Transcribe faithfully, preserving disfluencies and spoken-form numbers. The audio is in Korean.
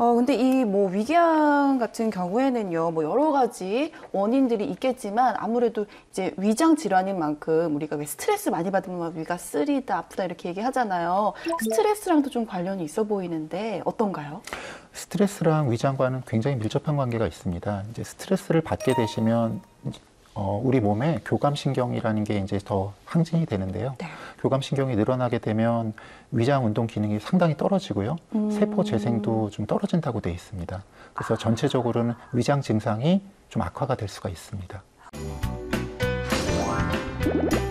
어, 근데 이 뭐 위궤양 같은 경우에는요, 뭐 여러 가지 원인들이 있겠지만 아무래도 이제 위장 질환인 만큼 우리가 왜 스트레스 많이 받으면 위가 쓰리다, 아프다 이렇게 얘기하잖아요. 스트레스랑도 좀 관련이 있어 보이는데 어떤가요? 스트레스랑 위장과는 굉장히 밀접한 관계가 있습니다. 이제 스트레스를 받게 되시면 어, 우리 몸에 교감신경이라는 게 이제 더 항진이 되는데요. 네. 교감신경이 늘어나게 되면 위장 운동 기능이 상당히 떨어지고요. 음. 세포 재생도 좀 떨어진다고 되어 있습니다. 그래서 아. 전체적으로는 위장 증상이 좀 악화가 될 수가 있습니다.